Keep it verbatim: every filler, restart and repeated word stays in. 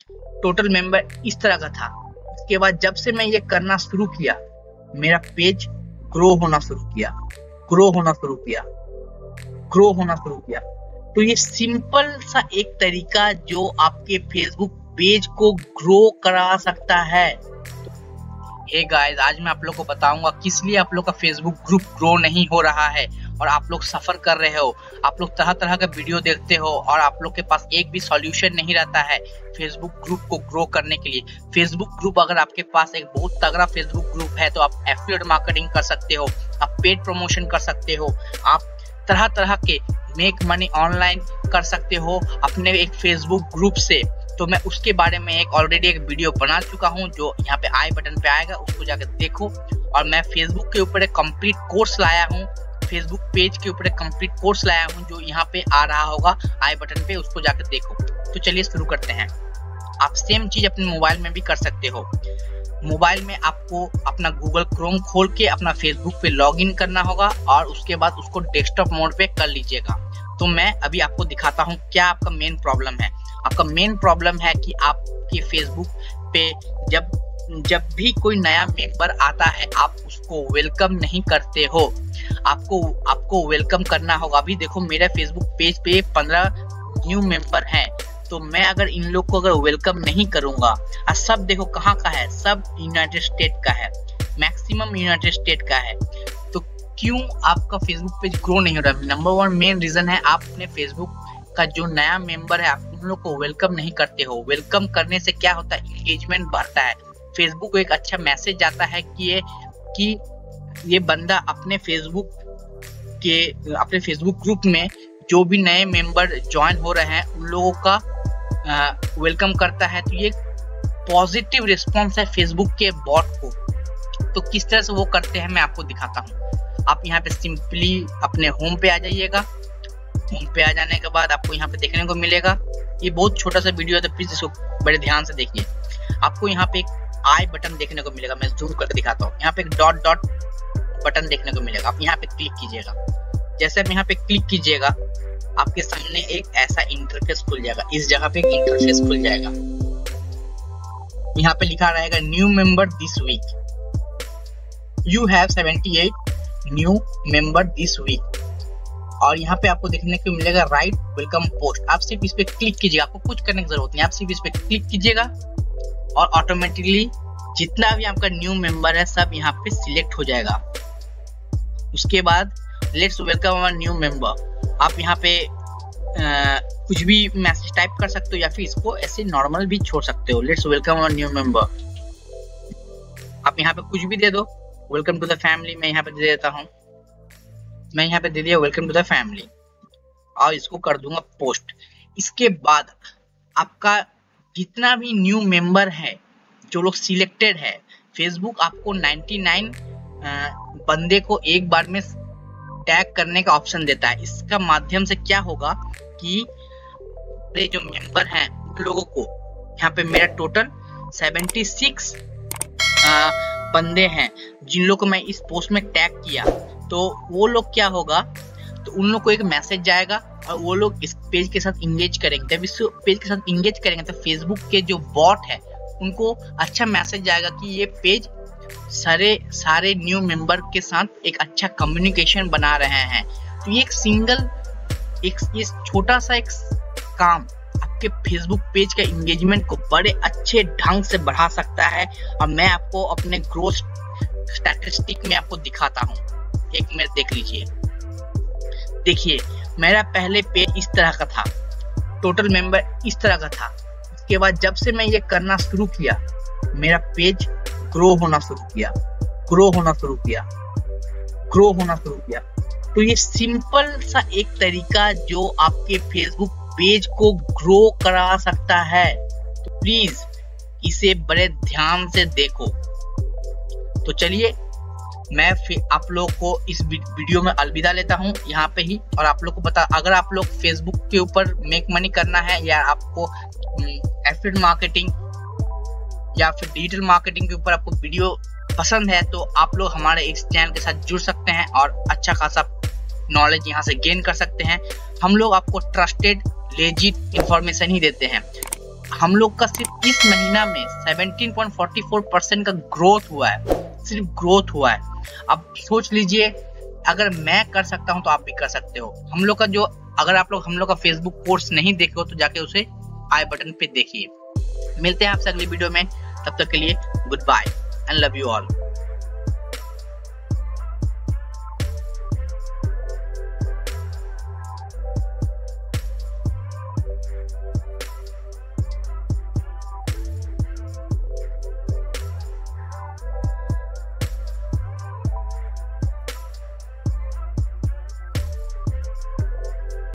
Total member इस तरह का था। उसके बाद जब से मैं ये करना शुरू किया, मेरा पेज ग्रो होना शुरू किया ग्रो होना शुरू किया ग्रो होना शुरू किया। तो ये सिंपल सा एक तरीका जो आपके फेसबुक पेज को ग्रो करा सकता है। हे गाइस, आज मैं आप लोग को बताऊंगा किस लिए आप लोग का फेसबुक ग्रुप ग्रो नहीं हो रहा है और आप लोग सफर कर रहे हो। आप लोग तरह तरह का वीडियो देखते हो और आप लोग के पास एक भी सॉल्यूशन नहीं रहता है फेसबुक ग्रुप को ग्रो करने के लिए। फेसबुक ग्रुप अगर आपके पास एक बहुत तगड़ा फेसबुक ग्रुप है तो आप एफिलिएट मार्केटिंग कर सकते हो, आप पेड प्रमोशन कर सकते हो, आप तरह तरह के मेक मनी ऑनलाइन कर सकते हो अपने एक फेसबुक ग्रुप से। तो मैं उसके बारे में एक ऑलरेडी एक वीडियो बना चुका हूं जो यहाँ पे आई बटन पे आएगा, उसको जाकर देखो। और मैं फेसबुक के ऊपर एक कंप्लीट कोर्स लाया हूं, फेसबुक पेज के ऊपर एक कंप्लीट कोर्स लाया हूं जो यहाँ पे आ रहा होगा आई बटन पे, उसको जाकर देखो। तो चलिए शुरू करते हैं। आप सेम चीज अपने मोबाइल में भी कर सकते हो। मोबाइल में आपको अपना गूगल क्रोम खोल के अपना फेसबुक पे लॉग इन करना होगा और उसके बाद उसको डेस्कटॉप मोड पे कर लीजिएगा। तो मैं अभी आपको दिखाता हूँ क्या आपका मेन प्रॉब्लम है। आपका मेन प्रॉब्लम है कि आपके फेसबुक पे जब जब भी कोई नया मेंबर आता है आप उसको वेलकम नहीं करते हो। आपको आपको वेलकम करना होगा। अभी देखो मेरे फेसबुक पेज पे पंद्रह न्यू मेंबर हैं, तो मैं अगर इन लोग को अगर वेलकम नहीं करूंगा, और सब देखो कहाँ का है, सब यूनाइटेड स्टेट का है, मैक्सिमम यूनाइटेड स्टेट का है। तो क्यों आपका फेसबुक पेज ग्रो नहीं हो रहा? नंबर वन मेन रीजन है आप अपने फेसबुक का जो नया मेंबर है आप उन लोग को वेलकम नहीं करते हो। वेलकम करने से क्या होता है, एंगेजमेंट बढ़ता है, फेसबुक को एक अच्छा मैसेज जाता है कि ये कि ये बंदा अपने फेसबुक के अपने फेसबुक ग्रुप में जो भी नए मेंबर ज्वाइन हो रहे हैं उन लोगों का वेलकम करता है। तो ये पॉजिटिव रिस्पॉन्स है फेसबुक के बॉट को। तो किस तरह से वो करते हैं मैं आपको दिखाता हूँ। आप यहाँ पे सिंपली अपने होम पे आ जाइएगा। होम पे आ जाने के बाद आपको यहाँ पे देखने को मिलेगा, ये बहुत छोटा सा वीडियो है तो प्लीज इसको बड़े ध्यान से देखिए। आपको यहाँ पे एक आई बटन देखने को मिलेगा, मैं जूम करके दिखाता हूँ। यहाँ पे एक डॉट डॉट बटन देखने को मिलेगा, आप यहाँ पे क्लिक कीजिएगा। जैसे आप यहाँ पे क्लिक कीजिएगा आपके सामने एक ऐसा इंटरफेस खुल जाएगा। इस जगह पे एक इंटरफेस खुल जाएगा, यहाँ पे लिखा रहेगा new member this week, you have seventy eight new member this week. और यहाँ पे आपको देखने को मिलेगा राइट वेलकम पोस्ट। आप सिर्फ इस पे क्लिक कीजिएगा, आपको कुछ करने की जरूरत नहीं, आप सिर्फ इस पे क्लिक कीजिएगा और ऑटोमेटिकली जितना भी आपका न्यू मेंबर है सब यहाँ पे सिलेक्ट हो जाएगा। उसके बाद let's welcome our new member, आप यहाँ पे आ, कुछ भी मैसेज टाइप कर सकते हो या फिर इसको ऐसे नॉर्मल भी छोड़ सकते हो। Let's welcome our new member, आप यहाँ पे कुछ भी दे दो। वेलकम टू द फैमिली मैं यहाँ पे दे देता हूँ, मैं यहाँ पे दे दिया वेलकम टू द फैमिली और इसको कर दूंगा पोस्ट। इसके बाद आपका जितना भी न्यू मेंबर है जो लोग सिलेक्टेड है, फेसबुक आपको निन्यानवे बंदे को एक बार में टैग करने का ऑप्शन देता है। इसका माध्यम से क्या होगा कि जो मेंबर हैं उन लोगों को यहाँ पे मेरा टोटल छिहत्तर बंदे हैं जिन लोग को मैं इस पोस्ट में टैग किया, तो वो लोग क्या होगा, तो उन लोग को एक मैसेज जाएगा और वो लोग इस पेज के साथ इंगेज करेंगे। जब इस पेज के साथ इंगेज करेंगे तो फेसबुक के जो बॉट है उनको अच्छा मैसेज जाएगा कि ये पेज सारे सारे न्यू मेंबर के साथ एक अच्छा कम्युनिकेशन बना रहे हैं। तो ये एक सिंगल एक ये छोटा सा एक काम आपके फेसबुक पेज का इंगेजमेंट को बड़े अच्छे ढंग से बढ़ा सकता है। और मैं आपको अपने ग्रोथ स्टैटिस्टिक में आपको दिखाता हूँ, एक मिनट देख लीजिए। देखिए मेरा पहले पेज इस तरह का था, टोटल मेंबर इस तरह का था। उसके बाद जब से मैं ये करना शुरू किया मेरा पेज ग्रो होना शुरू किया ग्रो होना शुरू किया ग्रो होना शुरू किया। तो ये सिंपल सा एक तरीका जो आपके फेसबुक पेज को ग्रो करा सकता है। तो प्लीज इसे बड़े ध्यान से देखो। तो चलिए मैं फिर आप लोग को इस वीडियो में अलविदा लेता हूं यहाँ पे ही। और आप लोग को बता, अगर आप लोग फेसबुक के ऊपर मेक मनी करना है या आपको एफिलिएट मार्केटिंग या फिर डिजिटल मार्केटिंग के ऊपर आपको वीडियो पसंद है तो आप लोग हमारे इस चैनल के साथ जुड़ सकते हैं और अच्छा खासा नॉलेज यहाँ से गेन कर सकते हैं। हम लोग आपको ट्रस्टेड लेजिट इंफॉर्मेशन ही देते हैं। हम लोग का सिर्फ इस महीना में सत्रह पॉइंट फोर चार परसेंट का ग्रोथ हुआ है, सिर्फ ग्रोथ हुआ है। अब सोच लीजिए, अगर मैं कर सकता हूं तो आप भी कर सकते हो। हम लोग का जो, अगर आप लोग हम लोग का फेसबुक कोर्स नहीं देखे हो तो जाके उसे आई बटन पे देखिए। मिलते हैं आपसे अगली वीडियो में, तब तक के लिए goodbye and love you all.